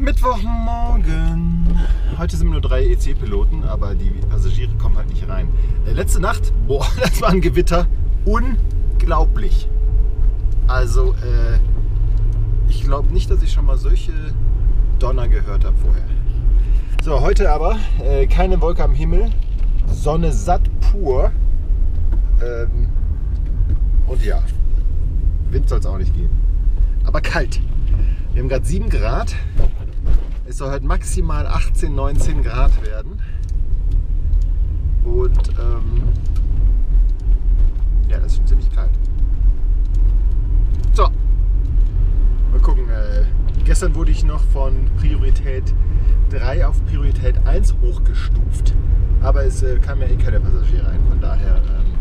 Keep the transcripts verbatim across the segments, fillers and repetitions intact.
Mittwochmorgen. Heute sind nur drei E C-Piloten, aber die Passagiere kommen halt nicht rein. Äh, letzte Nacht, boah, das war ein Gewitter. Unglaublich. Also, äh, ich glaube nicht, dass ich schon mal solche Donner gehört habe vorher. So, heute aber äh, keine Wolke am Himmel, Sonne satt pur. Ähm, und ja, Wind soll es auch nicht geben. Aber kalt. Wir haben gerade sieben Grad. Es soll heute maximal achtzehn, neunzehn Grad werden. Und ähm, ja, das ist schon ziemlich kalt. So, mal gucken. Äh, gestern wurde ich noch von Priorität drei auf Priorität eins hochgestuft. Aber es äh, kam ja eh keine Passagiere ein. Von daher ähm,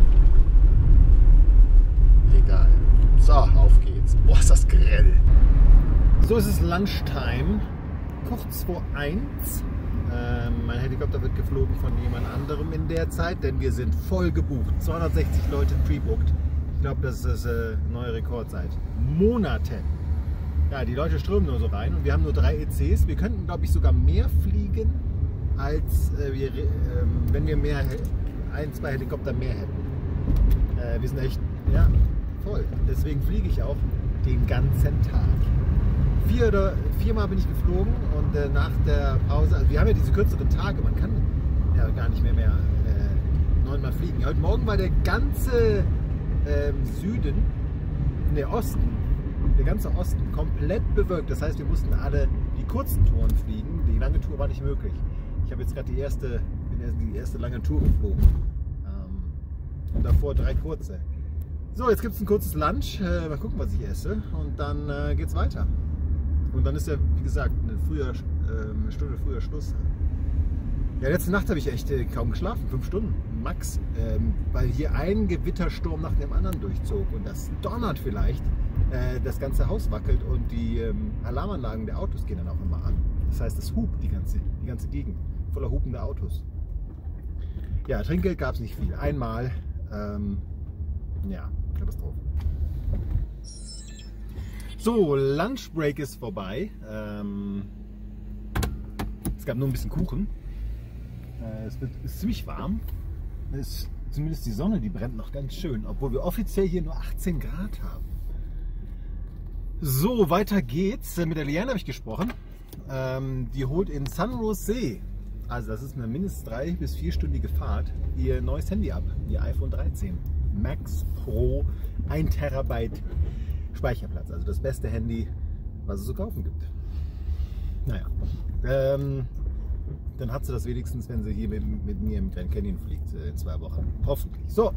egal. So, auf geht's. Boah, ist das grell. So, es ist Lunchtime, kurz vor eins. Ähm, mein Helikopter wird geflogen von jemand anderem in der Zeit, denn wir sind voll gebucht. zweihundertsechzig Leute pre-booked. Ich glaube, das ist äh, neue Rekord seit Monaten. Ja, die Leute strömen nur so rein und wir haben nur drei E Cs. Wir könnten, glaube ich, sogar mehr fliegen, als äh, wir, äh, wenn wir mehr, ein, zwei Helikopter mehr hätten. Äh, wir sind echt, ja, voll. Deswegen fliege ich auch den ganzen Tag. Vier oder viermal bin ich geflogen und äh, nach der Pause, also wir haben ja diese kürzeren Tage, man kann ja gar nicht mehr mehr äh, neunmal fliegen. Heute Morgen war der ganze ähm, Süden, der Osten, der ganze Osten komplett bewölkt. Das heißt, wir mussten alle die kurzen Touren fliegen. Die lange Tour war nicht möglich. Ich habe jetzt gerade die erste, die erste lange Tour geflogen ähm, und davor drei kurze. So, jetzt gibt es ein kurzes Lunch. Äh, mal gucken, was ich esse und dann äh, geht's weiter. Und dann ist ja, wie gesagt, eine, früher, äh, eine Stunde früher Schluss. Ja, letzte Nacht habe ich echt äh, kaum geschlafen, fünf Stunden max, ähm, weil hier ein Gewittersturm nach dem anderen durchzog und das donnert vielleicht, äh, das ganze Haus wackelt und die ähm, Alarmanlagen der Autos gehen dann auch immer an. Das heißt, es hupt die ganze, die ganze Gegend, voller hupende Autos. Ja, Trinkgeld gab es nicht viel, einmal, ähm, ja, Katastrophe. So, Lunchbreak ist vorbei. Ähm, es gab nur ein bisschen Kuchen. Äh, es wird, ist ziemlich warm. Es, zumindest die Sonne, die brennt noch ganz schön, obwohl wir offiziell hier nur achtzehn Grad haben. So, weiter geht's. Mit der Liane habe ich gesprochen. Ähm, die holt in San Jose, also das ist eine mindestens drei- bis vierstündige Fahrt, ihr neues Handy ab, ihr iPhone dreizehn Max Pro, ein Terabyte Speicherplatz, also das beste Handy, was es zu kaufen gibt. Naja, ähm, dann hat sie das wenigstens, wenn sie hier mit, mit mir im Grand Canyon fliegt, in zwei Wochen. Hoffentlich. So,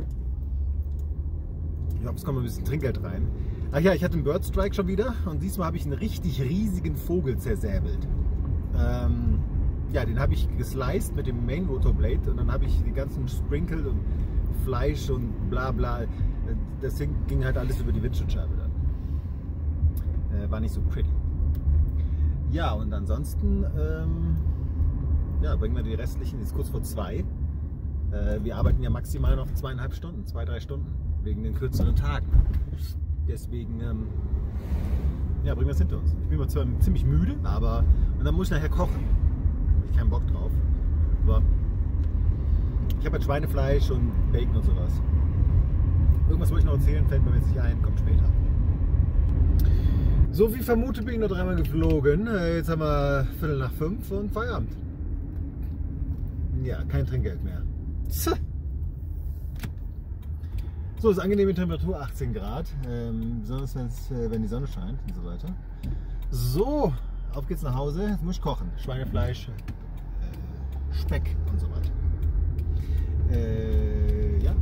ich glaube, es kommt ein bisschen Trinkgeld rein. Ach ja, ich hatte einen Bird Strike schon wieder und diesmal habe ich einen richtig riesigen Vogel zersäbelt. Ähm, ja, den habe ich gesliced mit dem Main Rotor Blade und dann habe ich die ganzen Sprinkle und Fleisch und bla bla. Das ging halt alles über die Windschutzscheibe dann. Äh, war nicht so pretty. Ja, und ansonsten ähm, ja, bringen wir die restlichen, jetzt kurz vor zwei. Äh, wir arbeiten ja maximal noch zweieinhalb Stunden, zwei, drei Stunden, wegen den kürzeren Tagen. Deswegen ähm, ja, bringen wir es hinter uns. Ich bin zwar ziemlich müde, aber und dann muss ich nachher kochen. Habe ich keinen Bock drauf. Aber ich habe halt Schweinefleisch und Bacon und sowas. Irgendwas wollte ich noch erzählen, fällt mir jetzt nicht ein, kommt später. So wie vermutet bin ich nur dreimal geflogen. Jetzt haben wir Viertel nach fünf und Feierabend. Ja, kein Trinkgeld mehr. So, ist angenehme Temperatur, achtzehn Grad. Ähm, besonders wenn die Sonne scheint und so weiter. So, auf geht's nach Hause. Jetzt muss ich kochen. Schweinefleisch, äh, Speck und so weiter. Äh, ja.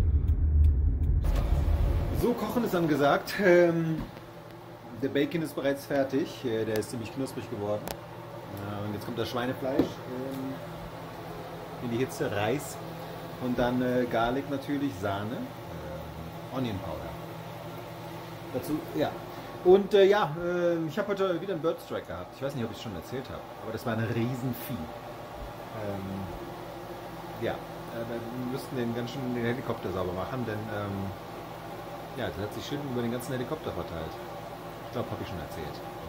So, Kochen ist angesagt. Ähm, der Bacon ist bereits fertig. Äh, der ist ziemlich knusprig geworden. Äh, und jetzt kommt das Schweinefleisch ähm, in die Hitze, Reis und dann äh, Garlic natürlich, Sahne, äh, Onion Powder. Dazu, ja. Und äh, ja, äh, ich habe heute wieder einen Bird Strike gehabt. Ich weiß nicht, ob ich es schon erzählt habe, aber das war ein Riesenvieh. Ähm, ja, äh, wir müssten den ganz schön den Helikopter sauber machen, denn ähm, ja, das hat sich schön über den ganzen Helikopter verteilt. Ich glaube, habe ich schon erzählt.